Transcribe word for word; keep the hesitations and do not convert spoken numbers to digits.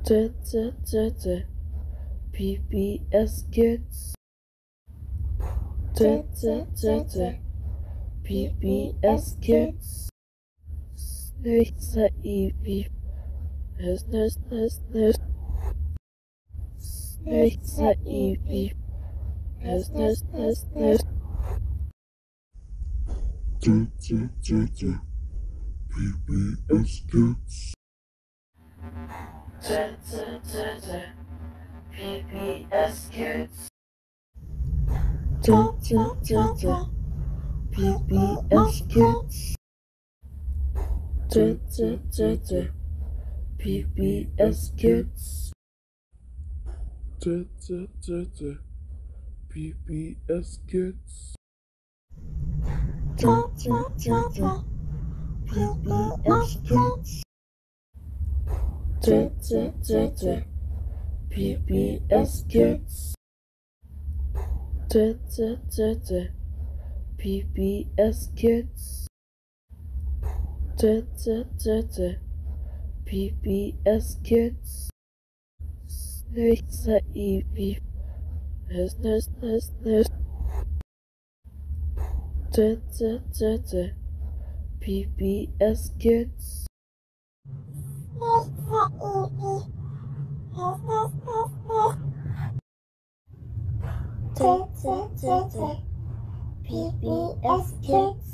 T T T T P B S Kids. T T T T P B S Kids. Snösa i vi. Snö snö snö. Snösa i vi. Snö snö snö. T T T T P B S Kids. T T T T P B S Kids. T T T T P B S Kids. T T T T P B S Kids. T T T T P B S Kids. T T T T P B S Kids. T T T T P B S Kids. T T T T P B S Kids. T T T T P B S Kids. Snösa i vi. Snö snö snö. T T T T P B S Kids. T T T T P B S Kids.